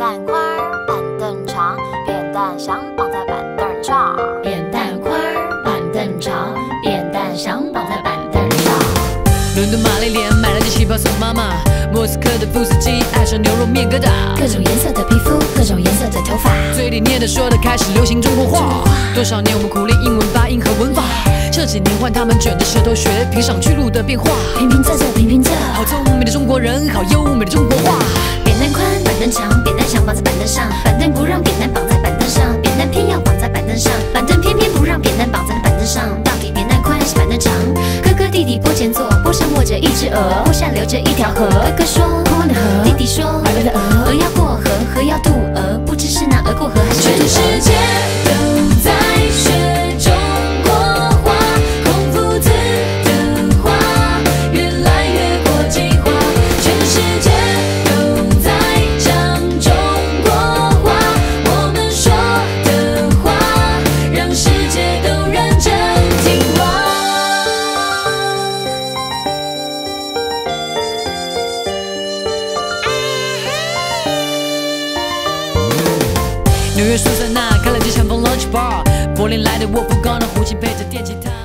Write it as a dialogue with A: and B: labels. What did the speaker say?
A: 担宽，板凳长，扁担想绑在板凳上。
B: 扁担宽，板凳长，扁担想绑在板凳上。
C: 伦敦玛丽莲买了件旗袍送妈妈，莫斯科的布斯基爱上牛肉面疙瘩。
B: 各种颜色的皮肤，各种颜色的头发，
C: 嘴里念的说的开始流行中国话。多少年我们苦练英文发音和文法，这几年换他们卷着舌头学评上去路的变化。
B: 平平仄仄平平仄，
C: 好聪明的中国人，好优美的中国话。
B: 扁担宽，板凳长，扁担想绑在板凳上，板凳不让扁担绑在板凳上，扁担偏要绑在板凳上，板凳偏偏不让扁担绑在板凳上。到底扁担宽还是板凳长？哥哥弟弟坡前坐，坡上卧着一只鹅，坡下流着一条河。哥哥说空空的河，弟弟说快乐的鹅，鹅要过河，河要渡鹅，不知是那鹅过河还是水渡鹅。全世界都在学中国话，孔夫子的话越来越国际化，全世界都在讲中国话，我们说的话让世界都认真听话。
C: 纽约苏珊娜开了间相逢 lunch bar，柏林来的沃夫高呢，胡琴配着电吉他。